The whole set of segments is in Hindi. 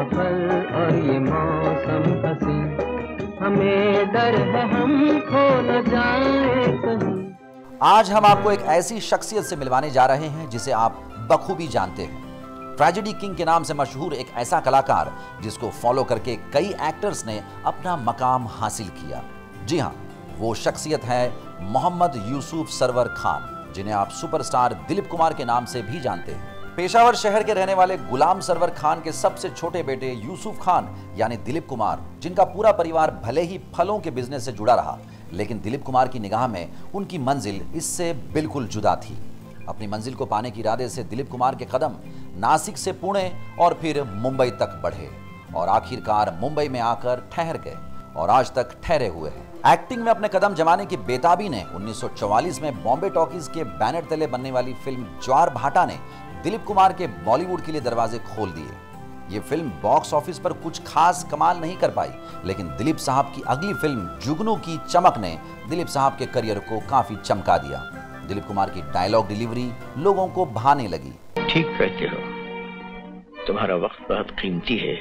सफर और ये मौसम हंसी, हमें डर है हम खो न जाए कहीं। आज हम आपको एक ऐसी शख्सियत से मिलवाने जा रहे हैं जिसे आप बखूबी जानते हैं। ट्रेजेडी किंग के नाम से मशहूर एक ऐसा कलाकार जिसको फॉलो करके कई एक्टर्स ने अपना मकाम हासिल किया। जी हां, वो शख्सियत है मोहम्मद यूसुफ सरवर खान, जिन्हें आप सुपरस्टार दिलीप कुमार के नाम से भी जानते हैं। पेशावर शहर के रहने वाले गुलाम सरवर खान के सबसे छोटे बेटे यूसुफ खान यानी दिलीप कुमार, जिनका पूरा परिवार भले ही फलों के बिजनेस से जुड़ा रहा, लेकिन दिलीप कुमार की निगाह में उनकी मंजिल इससे बिल्कुल जुदा थी। अपनी मंजिल को पाने के इरादे से दिलीप कुमार के कदम नासिक से पुणे और फिर मुंबई तक बढ़े और आखिरकार मुंबई में आकर ठहर गए और आज तक ठहरे हुए हैं। एक्टिंग में अपने कदम जमाने की बेताबी ने 1944 में बॉम्बे टॉकीज के बैनर तले बनने वाली फिल्म ज्वार भाटा ने दिलीप कुमार के बॉलीवुड के लिए दरवाजे खोल दिए। ये फिल्म बॉक्स ऑफिस पर कुछ खास कमाल नहीं कर पाई, लेकिन दिलीप साहब की अगली फिल्म जुगनू की चमक ने दिलीप साहब के करियर को काफी चमका दिया। दिलीप कुमार की डायलॉग डिलीवरी लोगों को भाने लगी। ठीक कहते हो, तुम्हारा वक्त बहुत कीमती है।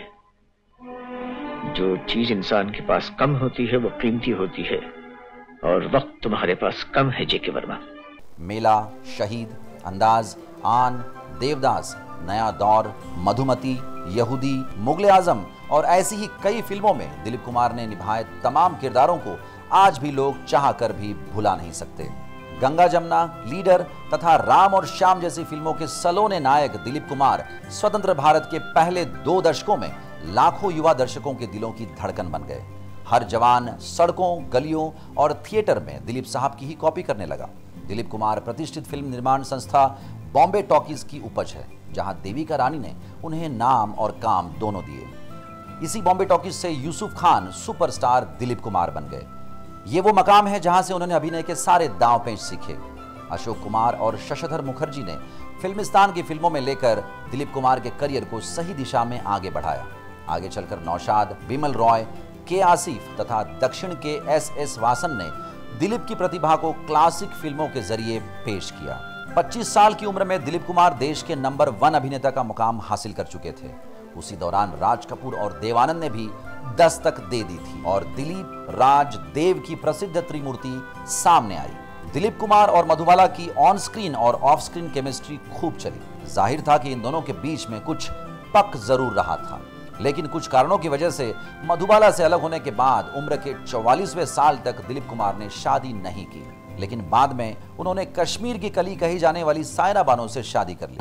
जो चीज इंसान के पास कम होती है वो कीमती होती है, और वक्त तुम्हारे पास कम है जेके वर्मा। मेला, शहीद, अंदाज, आन, देवदास, नया दौर, मधुमती, यहूदी, मुगले आजम और ऐसी ही कई फिल्मों में दिलीप कुमार ने निभाए तमाम किरदारों को आज भी लोग चाहकर भी भुला नहीं सकते। गंगा जमुना, लीडर तथा राम और श्याम जैसी फिल्मों के सलोने नायक दिलीप कुमार स्वतंत्र भारत के पहले 2 दशकों में लाखों युवा दर्शकों के दिलों की धड़कन बन गए। हर जवान सड़कों, गलियों और थिएटर में दिलीप साहब की ही कॉपी करने लगा। दिलीप कुमार प्रतिष्ठित फिल्म निर्माण संस्था बॉम्बे टॉकीज की उपज है, जहां देविका रानी ने उन्हें नाम और काम दोनों दिए। इसी बॉम्बे टॉकीज से यूसुफ खान सुपरस्टार दिलीप कुमार बन गए। ये वो मकाम है जहां से उन्होंने अभिनय के सारे दांव पेंच सीखे। अशोक कुमार और शशधर मुखर्जी ने फिल्मिस्तान की फिल्मों में लेकर दिलीप कुमार के करियर को सही दिशा में आगे बढ़ाया। आगे चलकर नौशाद, बिमल रॉय, के आसिफ तथा दक्षिण के एस वासन ने दिलीप की प्रतिभा को क्लासिक फिल्मों के जरिए पेश किया। 25 साल की उम्र में दिलीप कुमार देश के नंबर 1 अभिनेता का मुकाम हासिल कर चुके थे। उसी दौरान राज कपूर और देवानंद ने भी दस्तक दे दी थी और दिलीप, राज, देव की प्रसिद्ध त्रिमूर्ति सामने आई। दिलीप कुमार और मधुबाला की ऑन स्क्रीन और ऑफ स्क्रीन केमिस्ट्री खूब चली। जाहिर था कि इन दोनों के बीच में कुछ पक जरूर रहा था, लेकिन कुछ कारणों की वजह से मधुबाला से अलग होने के बाद उम्र के 44वें साल तक दिलीप कुमार ने शादी नहीं की। लेकिन बाद में उन्होंने कश्मीर की कली कही जाने वाली सायरा बानो से शादी कर ली।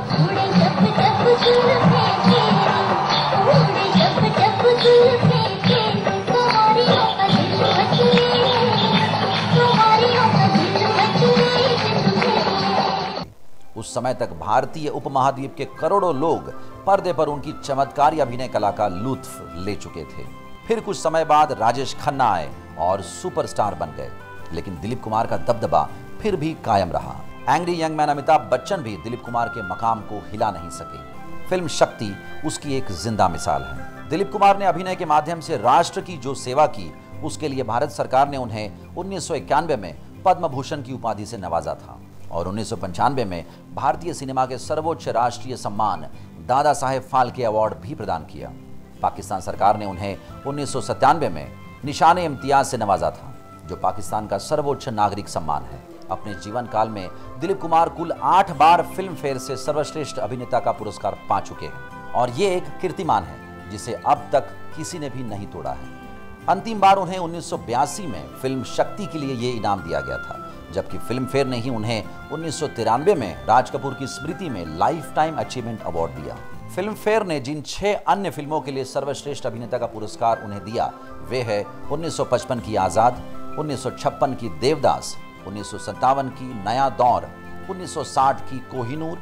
उस समय तक भारतीय उपमहाद्वीप के करोड़ों लोग पर्दे पर उनकी चमत्कारी अभिनय कला का लुत्फ ले चुके थे। फिर कुछ समय बाद राजेश खन्ना आए और सुपरस्टार बन गए, लेकिन दिलीप कुमार का दबदबा फिर भी कायम रहा। Angry young man Amitabh Bachchan भी दिलीप कुमार के मकाम को हिला नहीं सके। फिल्म शक्ति उसकी एक जिंदा मिसाल है। दिलीप कुमार ने अभिनय के माध्यम से राष्ट्र की जो सेवा की, उसके लिए भारत सरकार ने उन्हें 1991 में पद्म भूषण की उपाधि से नवाजा था और 1995 में भारतीय सिनेमा के सर्वोच्च राष्ट्रीय सम्मान दादा साहेब फाल्के अवार्ड भी प्रदान किया। पाकिस्तान सरकार ने उन्हें 1997 में निशाने इम्तियाज से नवाजा था, जो पाकिस्तान का सर्वोच्च नागरिक सम्मान है। अपने जीवन काल में दिलीप कुमार कुल 8 बार फिल्म फेयर से सर्वश्रेष्ठ अभिनेता का पुरस्कार पा चुके हैं और ये एक कीर्तिमान है जिसे अब तक किसी ने भी नहीं तोड़ा है। अंतिम बार उन्हें 1982 में फिल्म शक्ति के लिए ये इनाम दिया गया था, जबकि फिल्म फेयर ने ही उन्हें 1993 में राज कपूर की स्मृति में लाइफ टाइम अचीवमेंट अवार्ड दिया। फिल्म फेयर ने जिन 6 अन्य फिल्मों के लिए सर्वश्रेष्ठ अभिनेता का पुरस्कार उन्हें दिया, वे है 1955 की आजाद, 1956 की देवदास, 1957 की नया दौर, 1960 की कोहिनूर,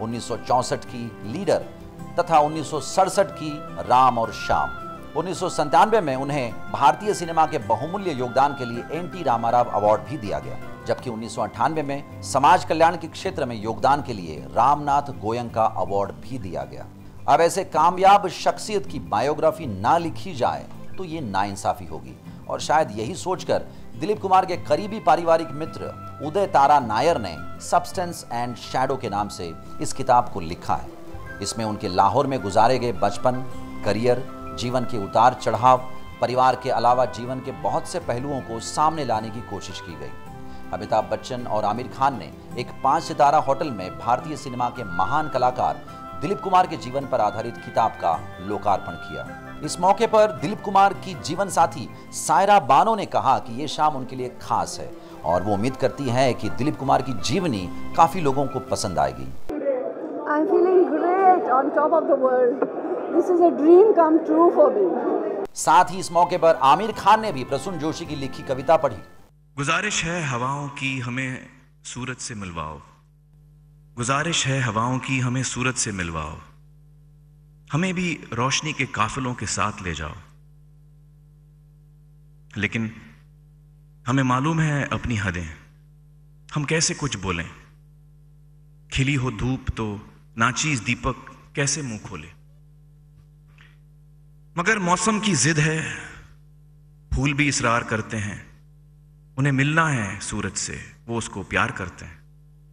1964 की लीडर तथा 1967 की राम और श्याम। 1997 में उन्हें भारतीय सिनेमा के बहुमूल्य योगदान के लिए एन टी रामाराव अवार्ड भी दिया गया, जबकि 1998 में समाज कल्याण के क्षेत्र में योगदान के लिए रामनाथ गोयंका अवार्ड भी दिया गया। अब ऐसे कामयाब शख्सियत की बायोग्राफी ना लिखी जाए तो ये नाइंसाफी होगी और शायद यही सोचकर दिलीप कुमार के करीबी पारिवारिक मित्र उदय तारा नायर ने सब्सटेंस एंड शैडो के नाम से इस किताब को लिखा है। इसमें उनके लाहौर में गुजारे गए बचपन, करियर जीवन के उतार चढ़ाव, परिवार के अलावा जीवन के बहुत से पहलुओं को सामने लाने की कोशिश की गई। अमिताभ बच्चन और आमिर खान ने एक 5 सितारा होटल में भारतीय सिनेमा के महान कलाकार दिलीप कुमार के जीवन पर आधारित किताब का लोकार्पण किया। इस मौके पर दिलीप कुमार की जीवन साथी सायरा बानो ने कहा कि ये शाम उनके लिए खास है और वो उम्मीद करती है कि दिलीप कुमार की जीवनी काफी लोगों को पसंद आएगी। I'm feeling great on top of the world. This is a dream come true for me. साथ ही इस मौके पर आमिर खान ने भी प्रसून जोशी की लिखी कविता पढ़ी। गुजारिश है हवाओं की हमें सूरत से मिलवाओ, गुजारिश है हवाओं की हमें सूरत से मिलवाओ, हमें भी रोशनी के काफिलों के साथ ले जाओ। लेकिन हमें मालूम है अपनी हदें, हम कैसे कुछ बोलें, खिली हो धूप तो नाचीज दीपक कैसे मुंह खोले। मगर मौसम की जिद है, फूल भी इसरार करते हैं, उन्हें मिलना है सूरज से, वो उसको प्यार करते हैं।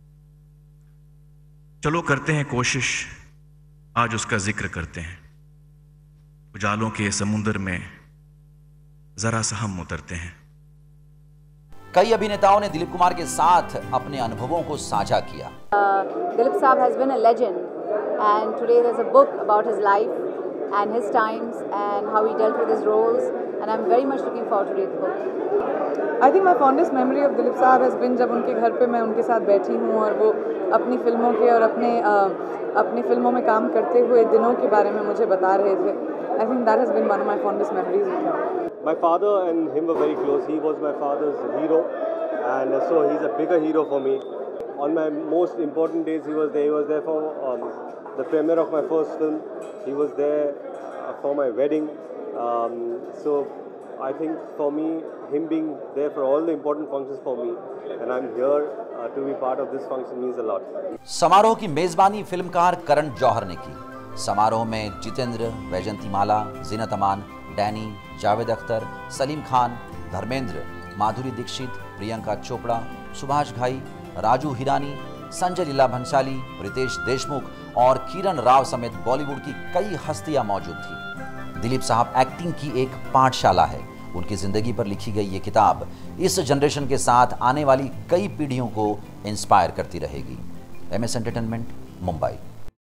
चलो करते हैं कोशिश, आज उसका जिक्र करते हैं, उजालों के समुद्र में जरा सा हम उतरते हैं। कई अभिनेताओं ने दिलीप कुमार के साथ अपने अनुभवों को साझा किया। Dilip Saab has been a legend, and today there's a book about his life and his times and how he dealt with his roles, and I'm very much looking forward to read the book. I think my fondest memory of Dilip Saab has been जब उनके घर पे मैं उनके साथ बैठी हूँ और वो अपनी फिल्मों के और अपनी फिल्मों में काम करते हुए दिनों के बारे में मुझे बता रहे थे। I think that has been one of my fondest memories with him. My father and him were very close. He was my father's hero, and so he's a bigger hero for me. On my most important days, he was there. He was there for the premiere of my first film. He was there for my wedding. So I think for me, him being there for all the important functions for me, and I'm here to be part of this function means a lot. समारोह की मेजबानी फिल्मकार करण जौहर ने की। समारोह में जितेंद्र, वैजंतीमाला, जीनत अमान, डैनी, जावेद अख्तर, सलीम खान, धर्मेंद्र, माधुरी दीक्षित, प्रियंका चोपड़ा, सुभाष घाई, राजू हिरानी, संजय लीला भंसाली, रितेश देशमुख और किरण राव समेत बॉलीवुड की कई हस्तियां मौजूद थी। दिलीप साहब एक्टिंग की एक पाठशाला है। उनकी जिंदगी पर लिखी गई ये किताब इस जनरेशन के साथ आने वाली कई पीढ़ियों को इंस्पायर करती रहेगी। MS entertainment, Mumbai.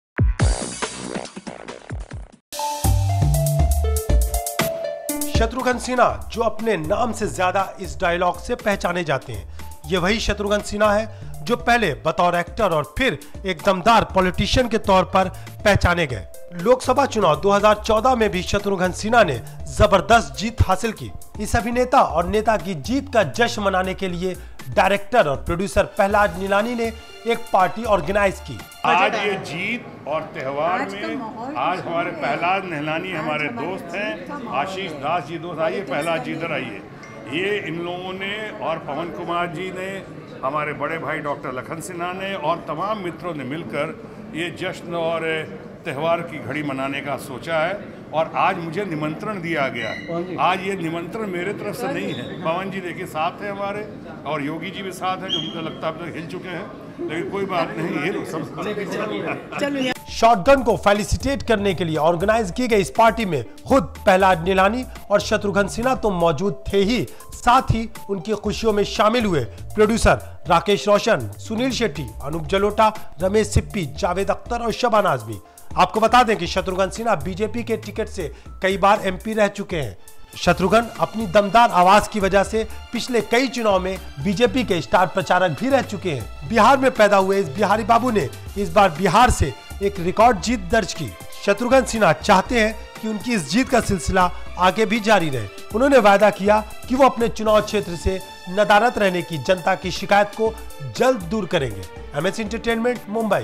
शत्रुघ्न सिन्हा जो अपने नाम से ज्यादा इस डायलॉग से पहचाने जाते हैं, ये वही शत्रुघ्न सिन्हा है जो पहले बतौर एक्टर और फिर एक दमदार पॉलिटिशियन के तौर पर पहचाने गए। लोकसभा चुनाव 2014 में भी शत्रुघ्न सिन्हा ने जबरदस्त जीत हासिल की। इस अभिनेता और नेता की जीत का जश्न मनाने के लिए डायरेक्टर और प्रोड्यूसर प्रहलाद नीलानी ने एक पार्टी ऑर्गेनाइज की। आज ये जीत और त्योहार में आज हमारे प्रहलाद नीलानी हमारे दोस्त हैं, आशीष दास जी दोस्त, आइए प्रहलाद जी इधर आइए। ये इन लोगों ने और पवन कुमार जी ने, हमारे बड़े भाई डॉक्टर लखन सिन्हा ने और तमाम मित्रों ने मिलकर ये जश्न और त्यौहार की घड़ी मनाने का सोचा है और आज मुझे निमंत्रण दिया गया है। आज ये निमंत्रण मेरे तरफ से नहीं है, पवन जी देखिए साथ हैं हमारे और योगी जी भी साथ हैं, जो मुझे लगता है अब तक हिल चुके हैं, लेकिन कोई बात नहीं, ये लोग सब। शॉटगन को फेलिसिटेट करने के लिए ऑर्गेनाइज की गई इस पार्टी में खुद प्रहलाद नीलानी और शत्रुघ्न सिन्हा तो मौजूद थे ही, साथ ही उनकी खुशियों में शामिल हुए प्रोड्यूसर राकेश रोशन, सुनील शेट्टी, अनूप जलोटा, रमेश सिप्पी, जावेद अख्तर और शबाना आजमी। आपको बता दें कि शत्रुघ्न सिन्हा बीजेपी के टिकट से कई बार MP रह चुके हैं। शत्रुघ्न अपनी दमदार आवाज की वजह से पिछले कई चुनाव में बीजेपी के स्टार प्रचारक भी रह चुके हैं। बिहार में पैदा हुए इस बिहारी बाबू ने इस बार बिहार से एक रिकॉर्ड जीत दर्ज की। शत्रुघ्न सिन्हा चाहते हैं कि उनकी इस जीत का सिलसिला आगे भी जारी रहे। उन्होंने वायदा किया कि वो अपने चुनाव क्षेत्र से नदारद रहने की जनता की शिकायत को जल्द दूर करेंगे। MS entertainment, Mumbai.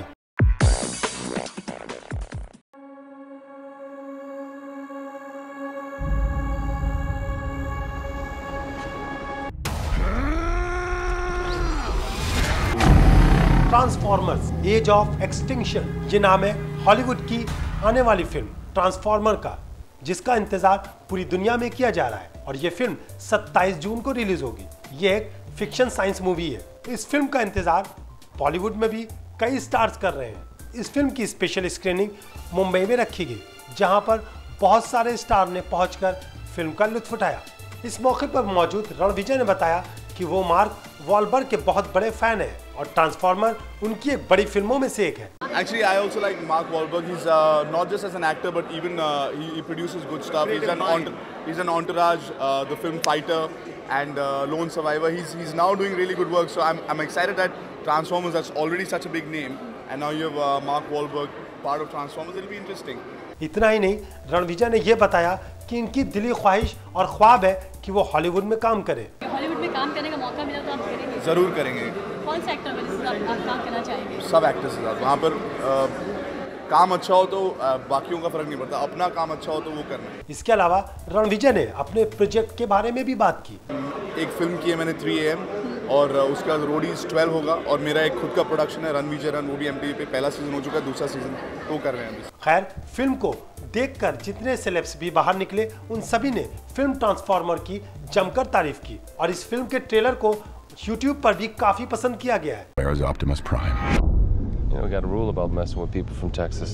Transformers age of extinction, ये नाम है हॉलीवुड की आने वाली फिल्म ट्रांसफॉर्मर का, जिसका इंतजार पूरी दुनिया में किया जा रहा है और ये फिल्म 27 जून को रिलीज होगी। ये एक फिक्शन साइंस मूवी है। इस फिल्म का इंतजार बॉलीवुड में भी कई स्टार्स कर रहे हैं। इस फिल्म की स्पेशल स्क्रीनिंग मुंबई में रखी गई, जहां पर बहुत सारे स्टार ने पहुंचकर फिल्म का लुत्फ उठाया। इस मौके पर मौजूद रणविजय ने बताया कि वो मार्क वॉलबर्ग के बहुत बड़े फैन हैं और ट्रांसफॉर्मर उनकी एक बड़ी फिल्मों में से एक है। Actually, I also like Mark Wahlberg. He's not just as an actor, but even he produces good stuff. He's an Entourage, the film Fighter, and Lone Survivor. He's now doing really good work. So I'm excited that Transformers, that's already such a big name, and now you have Mark Wahlberg part of Transformers. It'll be interesting. इतना ही नहीं, रणविजय ने ये बताया कि इनकी दिली ख्वाहिश और ख्वाब है कि वो हॉलीवुड में काम करे। हॉलीवुड में काम करने का मौका मिला तो आप करेंगे? जरूर करेंगे। कौन सा एक्टर में आप काम करना चाहेंगे? सब एक्टर्स के साथ। वहाँ पर काम अच्छा हो तो बाकियों का फर्क नहीं पड़ता, अपना काम अच्छा हो तो वो करना है। इसके अलावा रणविजय ने अपने प्रोजेक्ट के बारे में भी बात की। एक फिल्म की है मैंने 3AM और उसके बाद रोडीज 12 होगा और मेरा एक खुद का प्रोडक्शन है रणविजय रन, वो भी MTV पे पहला सीजन हो चुका है, दूसरा सीजन तो कर रहे हैं अभी। खैर, फिल्म को देखकर जितने सेलेब्स भी बाहर निकले उन सभी ने फिल्म ट्रांसफॉर्मर की जमकर तारीफ की और इस फिल्म के ट्रेलर को YouTube पर भी काफी पसंद किया गया है। Where is Optimus Prime? You know, we got a rule about messing with people from Texas.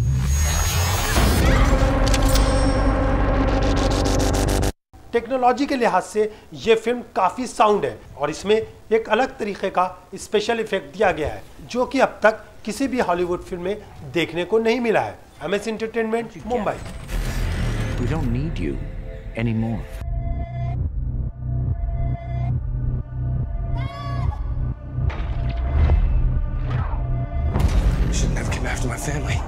Technology के लिहाज से ये फिल्म काफी साउंड है और इसमें एक अलग तरीके का स्पेशल इफेक्ट दिया गया है जो कि अब तक किसी भी हॉलीवुड फिल्म में देखने को नहीं मिला है। MS entertainment, Mumbai. We don't need you anymore. You shouldn't have come after my family.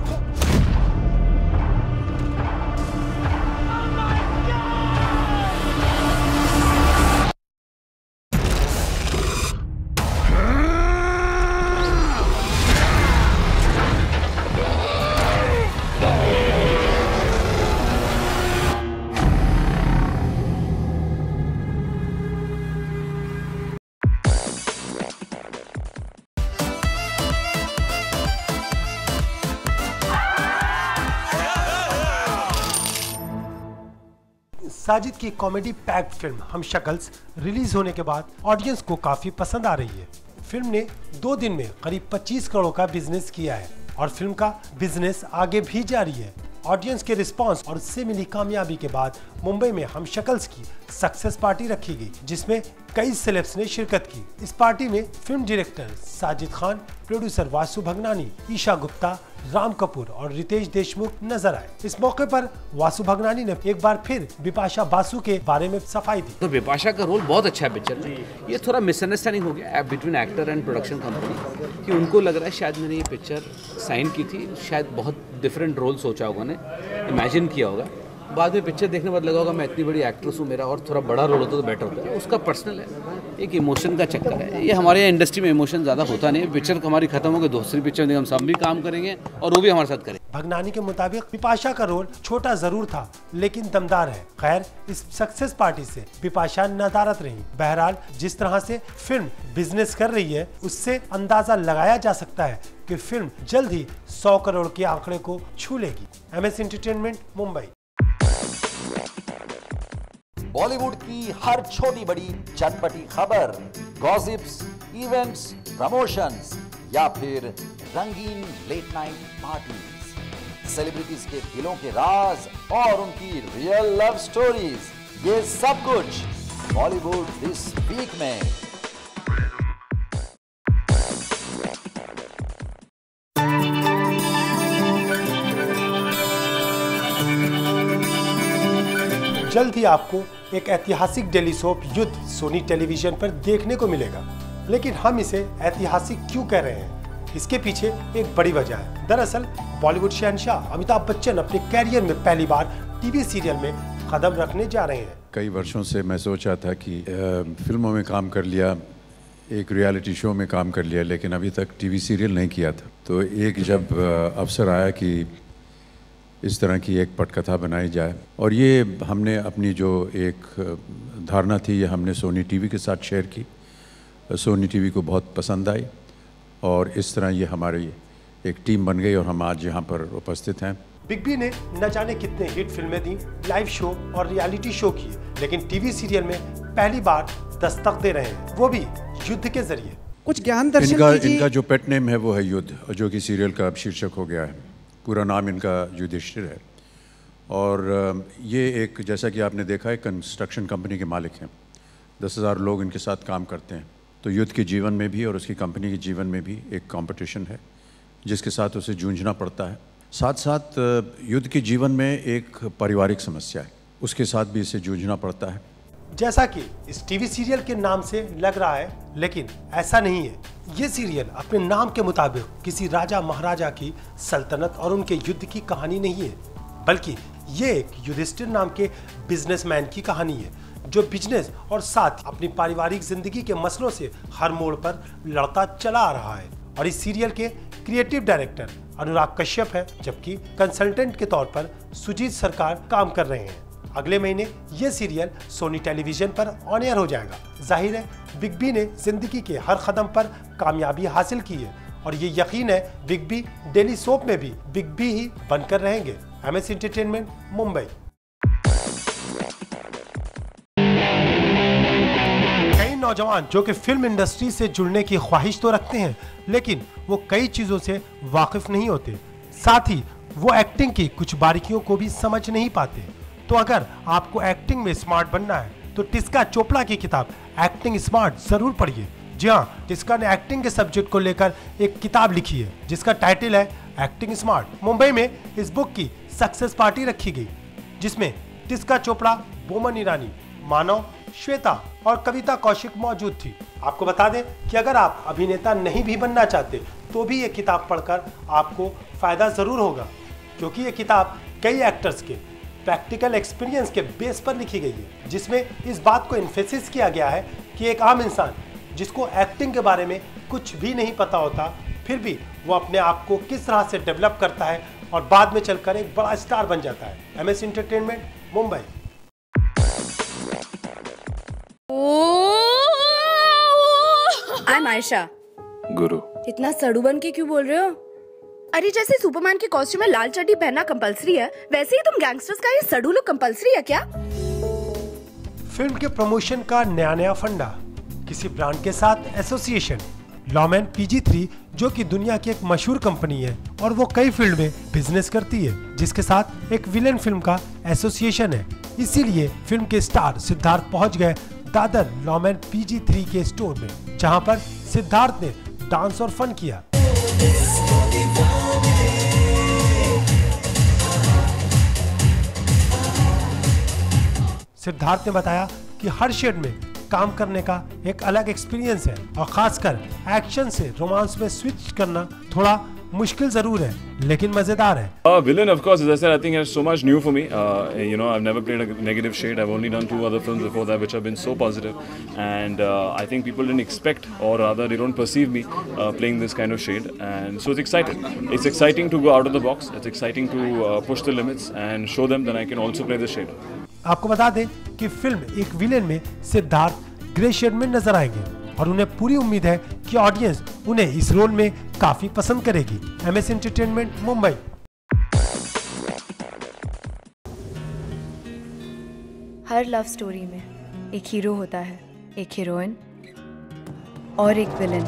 Sajid की कॉमेडी पैक्ड फिल्म हम शक्ल्स रिलीज होने के बाद ऑडियंस को काफी पसंद आ रही है। फिल्म ने 2 दिन में करीब 25 करोड़ का बिजनेस किया है और फिल्म का बिजनेस आगे भी जारी है। ऑडियंस के रिस्पांस और उससे मिली कामयाबी के बाद मुंबई में हम शक्ल्स की सक्सेस पार्टी रखी गई जिसमें कई सेलेब्स ने शिरकत की। इस पार्टी में film director Sajid Khan, producer Vashu Bhagnani, Esha Gupta, Ram Kapoor और रितेश देशमुख नजर आए। इस मौके पर वासु भगनानी ने एक बार फिर बिपाशा बासु के बारे में सफाई दी। तो बिपाशा का रोल बहुत अच्छा है पिक्चर में। ये थोड़ा मिसअंडरस्टैंडिंग हो गया between actor and production company कि उनको लग रहा है शायद मैंने ये पिक्चर साइन की थी, शायद बहुत डिफरेंट रोल सोचा होगा, ने इमेजिन किया होगा। बाद में पिक्चर देखने बाद लगा होगा मैं इतनी बड़ी एक्ट्रेस हूँ, मेरा और थोड़ा बड़ा रोल होता तो बेटर होता है। उसका पर्सनल है, एक इमोशन का चक्कर है। ये हमारे यहाँ इंडस्ट्री में इमोशन ज़्यादा होता नहीं है। पिक्चर हमारी खत्म हो गई, दूसरी पिक्चर में हम सब भी काम करेंगे और वो भी हमारे साथ करेंगे। भगनानी के मुताबिक बिपाशा का रोल छोटा जरूर था लेकिन दमदार है। खैर, इस सक्सेस पार्टी से बिपाशा नदारत रही। बहरहाल, जिस तरह से फिल्म बिजनेस कर रही है उससे अंदाजा लगाया जा सकता है कि फिल्म जल्द ही 100 करोड़ के आंकड़े को छू लेगी। MS entertainment, Mumbai. बॉलीवुड की हर छोटी बड़ी चटपटी खबर, गॉसिप्स, इवेंट्स, प्रमोशंस या फिर रंगीन लेट नाइट पार्टीज, सेलिब्रिटीज के दिलों के राज और उनकी रियल लव स्टोरीज, ये सब कुछ बॉलीवुड दिस वीक में। जल्द ही आपको एक ऐतिहासिक डेली सोप युद्ध सोनी टेलीविजन पर देखने को मिलेगा, लेकिन हम इसे ऐतिहासिक क्यों कह रहे हैं, इसके पीछे एक बड़ी वजह है। दरअसल बॉलीवुड शहंशाह अमिताभ बच्चन अपने कैरियर में पहली बार टीवी सीरियल में कदम रखने जा रहे हैं। कई वर्षों से मैं सोचा था कि फिल्मों में काम कर लिया, एक रियलिटी शो में काम कर लिया, लेकिन अभी तक टीवी सीरियल नहीं किया था। तो एक जब अवसर आया कि इस तरह की एक पटकथा बनाई जाए और ये हमने अपनी जो एक धारणा थी ये हमने सोनी टीवी के साथ शेयर की। सोनी टीवी को बहुत पसंद आई और इस तरह ये हमारी एक टीम बन गई और हम आज यहाँ पर उपस्थित हैं। बिग बी ने न जाने कितने हिट फिल्में दी, लाइव शो और रियलिटी शो किए, लेकिन टीवी सीरियल में पहली बार दस्तक दे रहे हैं, वो भी युद्ध के जरिए। कुछ ज्ञान दर्शन इनका जो पेट नेम है वो है युद्ध, जो कि सीरियल का अब शीर्षक हो गया है। पूरा नाम इनका युधिष्ठिर है और ये एक, जैसा कि आपने देखा है, कंस्ट्रक्शन कंपनी के मालिक हैं। 10,000 लोग इनके साथ काम करते हैं। तो युद्ध के जीवन में भी और उसकी कंपनी के जीवन में भी एक कंपटीशन है जिसके साथ उसे जूझना पड़ता है। साथ साथ युद्ध के जीवन में एक पारिवारिक समस्या है, उसके साथ भी इसे जूझना पड़ता है। जैसा कि इस टीवी सीरियल के नाम से लग रहा है, लेकिन ऐसा नहीं है। ये सीरियल अपने नाम के मुताबिक किसी राजा महाराजा की सल्तनत और उनके युद्ध की कहानी नहीं है, बल्कि ये एक युधिष्ठिर नाम के बिजनेसमैन की कहानी है जो बिजनेस और साथ अपनी पारिवारिक जिंदगी के मसलों से हर मोड़ पर लड़ता चला आ रहा है। और इस सीरियल के क्रिएटिव डायरेक्टर अनुराग कश्यप है, जबकि कंसल्टेंट के तौर पर सुजीत सरकार काम कर रहे हैं। अगले महीने ये सीरियल सोनी टेलीविजन पर ऑन एयर हो जाएगा। जाहिर है बिग बी ने जिंदगी के हर कदम पर कामयाबी हासिल की है और ये यकीन है बिग बी डेली सोप में भी बिग बी ही बनकर रहेंगे। MS entertainment, Mumbai. कई नौजवान जो कि फिल्म इंडस्ट्री से जुड़ने की ख्वाहिश तो रखते हैं, लेकिन वो कई चीजों से वाकिफ नहीं होते। साथ ही वो एक्टिंग की कुछ बारीकियों को भी समझ नहीं पाते। तो अगर आपको एक्टिंग में स्मार्ट बनना है तो टिस्का चोपड़ा की किताब एक्टिंग स्मार्ट जरूर पढ़िए। जी हाँ, टिस्का ने एक्टिंग के सब्जेक्ट को लेकर एक किताब लिखी है जिसका टाइटल है एक्टिंग स्मार्ट। मुंबई में इस बुक की सक्सेस पार्टी रखी गई जिसमें टिस्का चोपड़ा, बोमन ईरानी, मानव, श्वेता और कविता कौशिक मौजूद थी। आपको बता दें कि अगर आप अभिनेता नहीं भी बनना चाहते तो भी ये किताब पढ़कर आपको फायदा जरूर होगा, क्योंकि ये किताब कई एक्टर्स के प्रैक्टिकल एक्सपीरियंस के बेस पर लिखी गई है, जिसमें इस बात को इन्फेसिस किया गया है कि एक आम इंसान जिसको एक्टिंग के बारे में कुछ भी नहीं पता होता, फिर भी वो अपने आप को किस तरह से डेवलप करता है और बाद में चलकर एक बड़ा स्टार बन जाता है। MS entertainment, Mumbai. I'm Ayesha. Guru. इतना सड़ू बन के क्यों बोल रहे हो? अरे जैसे सुपरमैन के कॉस्ट्यूम में लाल चड्डी पहनना कंपलसरी है, वैसे ही तुम गैंगस्टर्स का ये सड़ू लुक कंपलसरी है क्या? फिल्म के प्रमोशन का नया फंडा, किसी ब्रांड के साथ एसोसिएशन। लॉमैन PG3 जो कि दुनिया की एक मशहूर कंपनी है और वो कई फील्ड में बिजनेस करती है, जिसके साथ एक विलेन फिल्म का एसोसिएशन है। इसीलिए फिल्म के स्टार सिद्धार्थ पहुंच गए दादर लॉमैन PG3 के स्टोर में, जहां पर सिद्धार्थ ने डांस और फन किया। सिद्धार्थ ने बताया कि हर शेड में काम करने का एक अलग एक्सपीरियंस है और खासकर एक्शन से रोमांस में स्विच करना थोड़ा मुश्किल जरूर है, लेकिन मजेदार है। Villain, of course, as I said, I think is so much new for me. I've never played a negative shade. I've only done 2 other films before that, which have been so positive, and I think people didn't expect, or rather, they don't perceive me playing this kind of shade, and so it's exciting. It's exciting to go out of the box. It's exciting to push the limits and show them that I can also play the shade. आपको बता दें कि फिल्म एक विलेन में सिद्धार्थ ग्रे शेड में नजर आएंगे और उन्हें पूरी उम्मीद है कि ऑडियंस उन्हें इस रोल में काफी पसंद करेगी। MS entertainment, Mumbai. हर लव स्टोरी में एक हीरो होता है, एक हीरोइन और एक विलेन।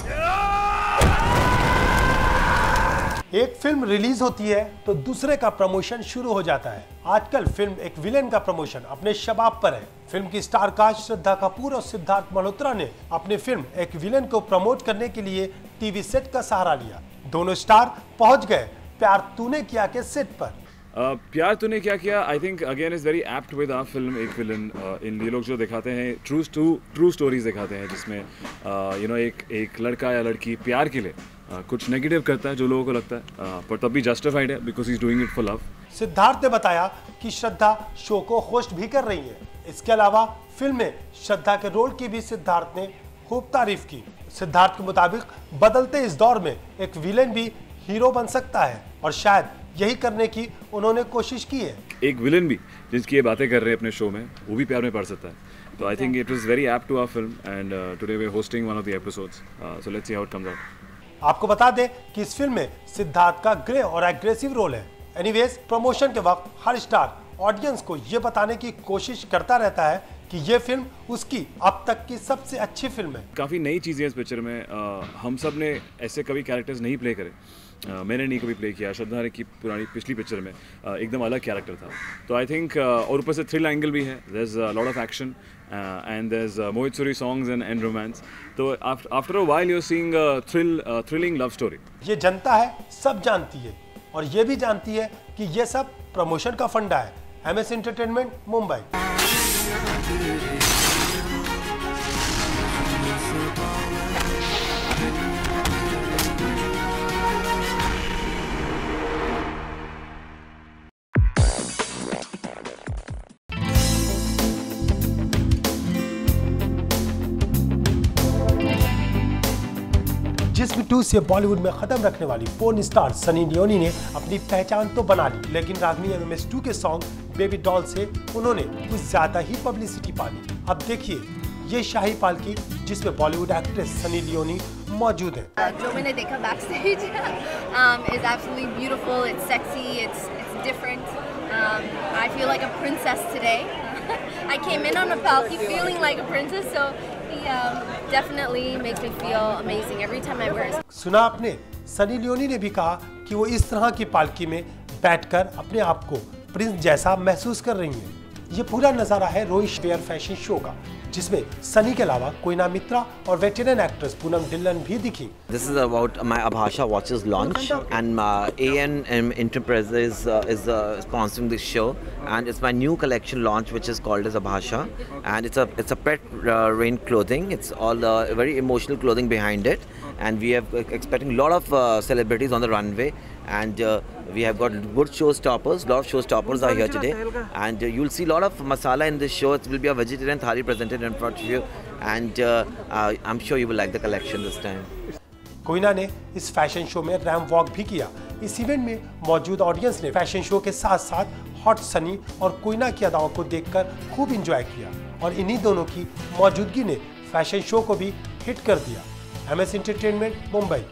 एक फिल्म रिलीज होती है तो दूसरे का प्रमोशन शुरू हो जाता है। आजकल फिल्म एक विलेन का प्रमोशन अपने शबाब पर है। फिल्म की स्टार कास्ट श्रद्धा कपूर और सिद्धार्थ मल्होत्रा ने अपनी फिल्म एक विलेन को प्रमोट करने के लिए टीवी सेट का सहारा लिया। दोनों स्टार पहुंच गए प्यार तूने किया के सेट पर। प्यार तूने क्या किया, I think again is very apt with our film Ek villain. इन ये लोग जो दिखाते हैं ट्रू स्टोरीज दिखाते हैं, जिसमें एक लड़का या लड़की प्यार के लिए कुछ नेगेटिव करता है जो लोगों को लगता है, पर तब भी जस्टिफाइड है because he is doing it for love. Siddharth ने बताया कि श्रद्धा शो को होस्ट भी कर रही है। इसके अलावा फिल्म में श्रद्धा के रोल की भी सिद्धार्थ ने खूब तारीफ की। सिद्धार्थ के मुताबिक बदलते इस दौर में एक विलेन भी हीरो बन सकता है और शायद यही करने की उन्होंने कोशिश की है। एक विलेन भी जिसकी ये बातें कर रहे हैं अपने शो में, वो भी प्यार में पड़ सकता है। तो I think it was very apt to our film and today we are hosting one of the episodes, so let's see how it comes out. आपको बता दें कि इस फिल्म में सिद्धार्थ का ग्रे और एग्रेसिव रोल है। एनीवेज, प्रमोशन के वक्त हर स्टार ऑडियंस को ये बताने की कोशिश करता रहता है कि ये फिल्म उसकी अब तक की सबसे अच्छी फिल्म है। काफ़ी नई चीज़ें इस पिक्चर में, हम सब ने ऐसे कभी कैरेक्टर्स नहीं प्ले करे मैंने नहीं कभी प्ले किया। श्रद्धा ने की पुरानी पिछली पिक्चर में एकदम अलग कैरेक्टर था। तो आई थिंक और ऊपर से थ्रिल एंगल भी है, there is a lot of action and there is Mohit Suri songs and romance. तो after a while you are seeing a thrilling love story. ये जनता है, सब जानती है और ये भी जानती है कि ये सब प्रमोशन का फंडा है। MS entertainment, Mumbai. जिस्म 2 से बॉलीवुड में खत्म रखने वाली पोर्न स्टार सनी लियोनी ने अपनी पहचान तो बना ली, लेकिन रागनी MMS 2 के सॉन्ग बेबी डॉल से उन्होंने कुछ ज्यादा ही पब्लिसिटी पा ली। अब देखिए ये शाही पालकी जिसमें बॉलीवुड एक्ट्रेस सनी लियोनी मौजूद है। जो मैंने देखा backstage is absolutely beautiful, it's sexy, it's different. I feel like a princess today. I came in on a palki feeling like a princess, so he definitely makes me feel amazing every time I wear it. सुना आपने, सनी लियोनी ने भी कहा कि वो इस तरह की पालकी में बैठकर अपने आप को प्रिंस जैसा महसूस कर रही हैं। ये पूरा नजारा है रोहित फेयर फैशन शो का, जिसमें सनी के अलावा कोयना मित्रा और वेटरन एक्ट्रेस पूनम ढिल्लन भी दिखी। This is about my Abhasha watches launch, and AN Enterprises is sponsoring this show, and it's my new collection launch, which is called as Abhasha, and it's a pet rain clothing. It's all very emotional clothing behind it, and we are expecting a lot of celebrities on the runway, and we have got good showstoppers. A lot of showstoppers are here today, and you'll see a lot of masala in this show. It will be a vegetarian thali presented in front of you, and I'm sure you will like the collection this time. Koena ने इस फैशन शो में रैंप वॉक भी किया। इस इवेंट में मौजूद ऑडियंस ने फैशन शो के साथ साथ हॉट सनी और कोयना की अदाओं को देखकर खूब एंजॉय किया, और इन्हीं दोनों की मौजूदगी ने फैशन शो को भी हिट कर दिया। MS entertainment, Mumbai.